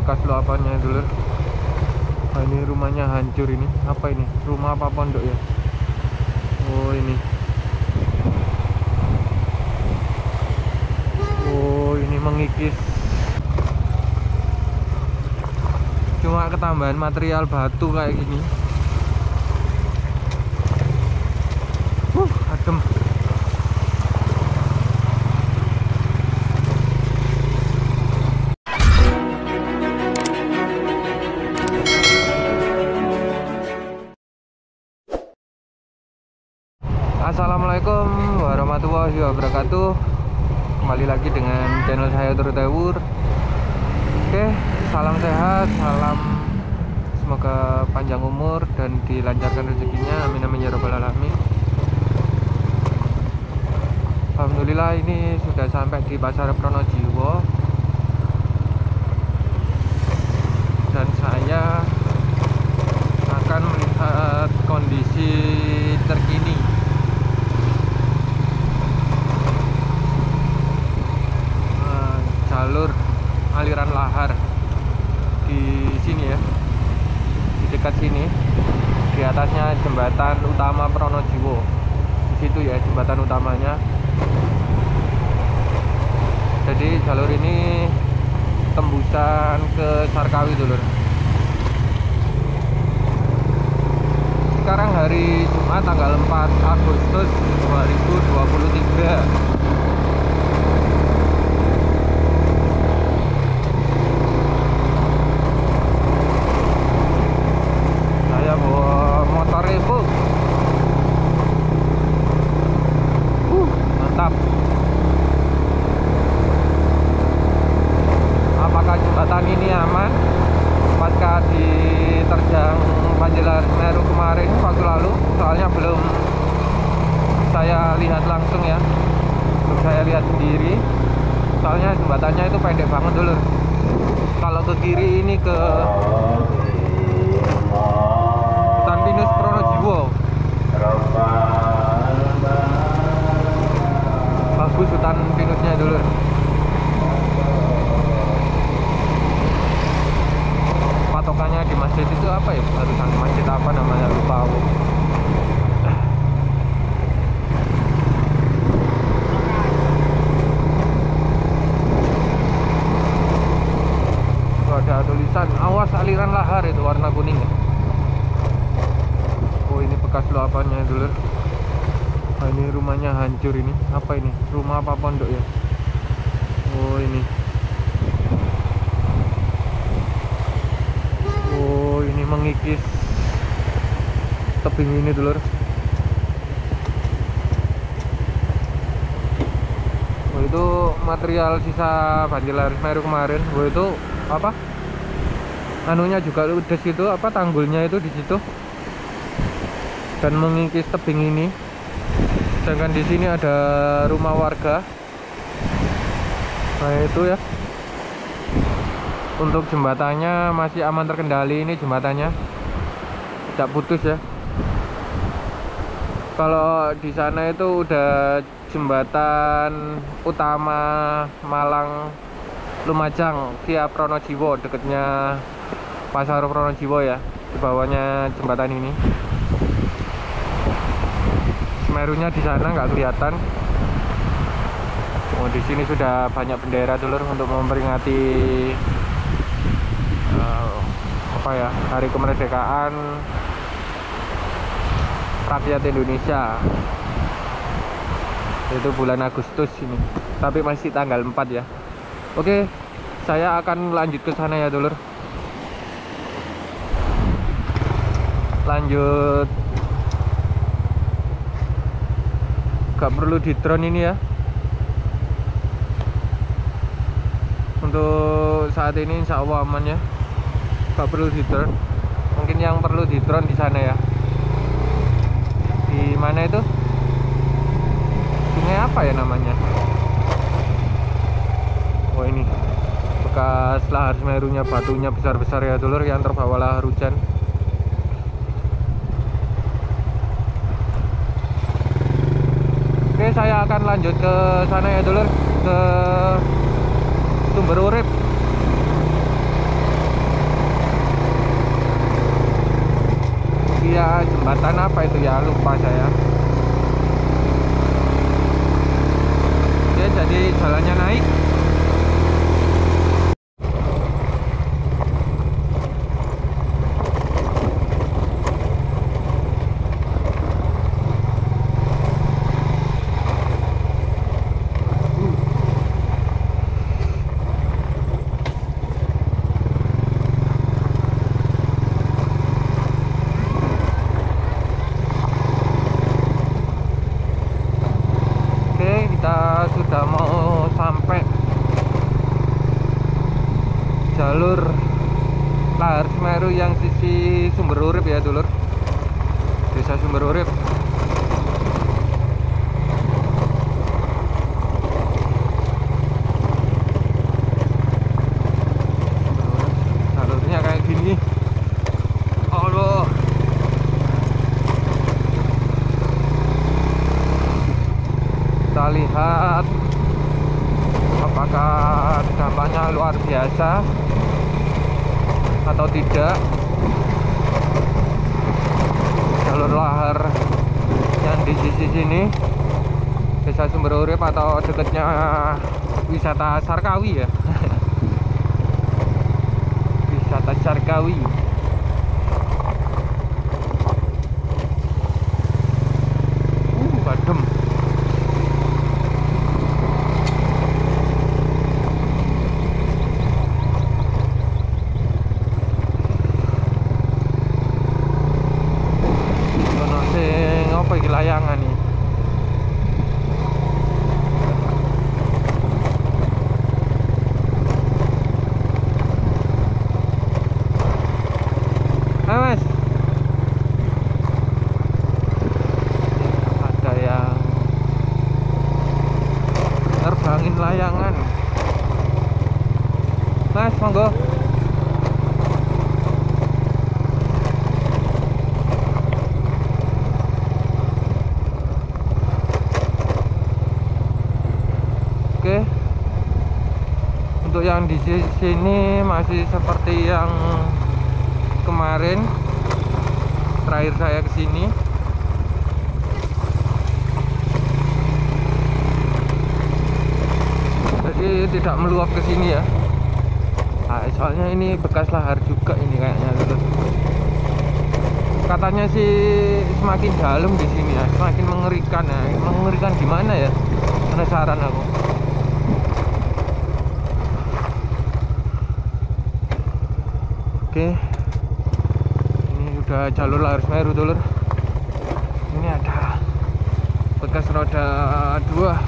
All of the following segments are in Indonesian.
bekas luapannya dulu. Nah, ini rumahnya hancur ini. Apa ini? Rumah apa pondok ya? Oh ini. Oh ini mengikis. Cuma ketambahan material batu kayak gini. Adem. Assalamualaikum warahmatullahi wabarakatuh. Kembali lagi dengan channel saya Turutewur. Oke, salam sehat, salam semoga panjang umur dan dilancarkan rezekinya. Amin amin ya rabbal alamin. Alhamdulillah ini sudah sampai di Pasar Pronojiwo dan saya akan melihat kondisi terkini jalur aliran lahar di sini ya, di dekat sini. Di atasnya jembatan utama Pronojiwo, di situ ya jembatan utamanya. Jadi jalur ini tembusan ke Sarkawi dulu. Sekarang hari Jumat tanggal 4 Agustus 2023. Mantap. Apakah jembatan ini aman pasca diterjang banjir lahar Semeru kemarin waktu lalu? Soalnya belum saya lihat langsung ya, belum saya lihat sendiri. Soalnya jembatannya itu pendek banget dulu. Kalau ke kiri ini ke Tanpinus Pronojiwo. Bagus hutan pinusnya dulu. Patokannya di masjid itu apa ya? Barusan masjid apa namanya, lupa aku. Tuh ada tulisan awas aliran lahar, itu warna kuning ya. Oh ini bekas luapannya dulu. Nah, ini rumahnya hancur ini. Apa ini? Rumah apa pondok ya? Oh ini. Oh ini mengikis tebing ini dulu. Oh itu material sisa banjir lahar Semeru kemarin. Oh itu apa? Anunya juga ludes itu, apa tanggulnya itu di situ. Dan mengikis tebing ini. Sedangkan di sini ada rumah warga. Nah itu ya. Untuk jembatannya masih aman terkendali, ini jembatannya tidak putus ya. Kalau di sana itu udah jembatan utama Malang Lumajang via Pronojiwo, dekatnya Pasar Pronojiwo ya. Di bawahnya jembatan ini. Semerunya di sana nggak kelihatan. Oh di sini sudah banyak bendera dulu untuk memperingati apa ya, hari kemerdekaan rakyat Indonesia. Itu bulan Agustus ini, tapi masih tanggal 4 ya. Oke, saya akan lanjut ke sana ya dulur. Lanjut. Gak perlu di drone ini ya. Untuk saat ini insya Allah aman ya. Gak perlu di drone. Mungkin yang perlu di drone di sana ya. Di mana itu? Sungai apa ya namanya? Oh ini bekas lahar Semerunya, batunya besar-besar ya dulur, yang terbawa lahar hujan. Oke, saya akan lanjut ke sana ya dulur, ke Sumber Urip. jembatan apa itu ya, lupa saya. Oke, jadi jalannya naik. Kita sudah mau sampai jalur Lahar Semeru yang sisi Sumber Urip ya dulur, desa Sumber Urip. Jalurnya kayak gini. Allah, kita lihat apakah dampaknya luar biasa atau tidak. Jalur lahar yang di sisi sini desa Sumber Urip atau dekatnya wisata Sarkawi ya. Wisata Sarkawi. Badem. Apa iki layangan nih? Mas, ada yang terbangin layangan. Mas, monggo. Oke, untuk yang di sini masih seperti yang kemarin terakhir saya kesini. Jadi tidak meluap ke sini ya. Nah, soalnya ini bekas lahar juga ini kayaknya gitu. Katanya sih semakin dalam di sini ya, semakin mengerikan ya. Mengerikan gimana ya? Penasaran aku. Oke, ini udah jalur Lahar Semeru dulur. Ini ada bekas roda 2.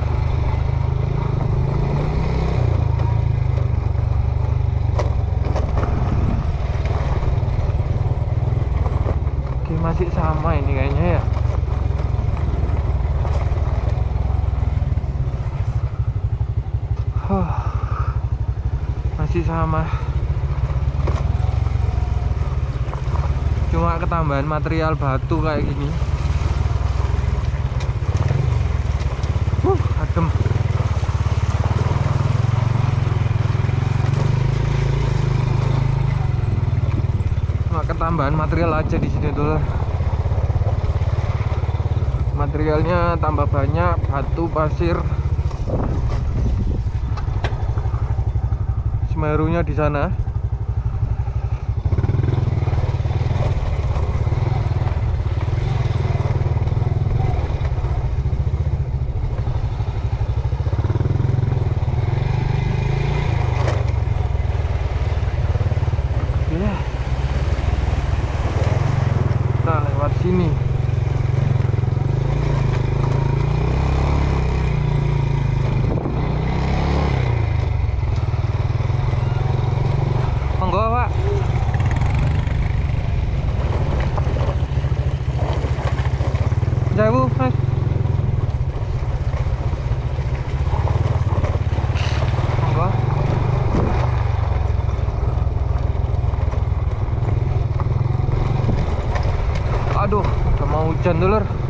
Oke, masih sama ini kayaknya ya. Masih sama. Cuma ketambahan material batu kayak gini. Adem. Cuma ketambahan material aja di sini dulu. Materialnya tambah banyak, batu, pasir. Semerunya di sana. Nah, lewat sini. Monggo, Pak. Jauh, Mas. Monggo. Aduh, udah mau hujan dulur.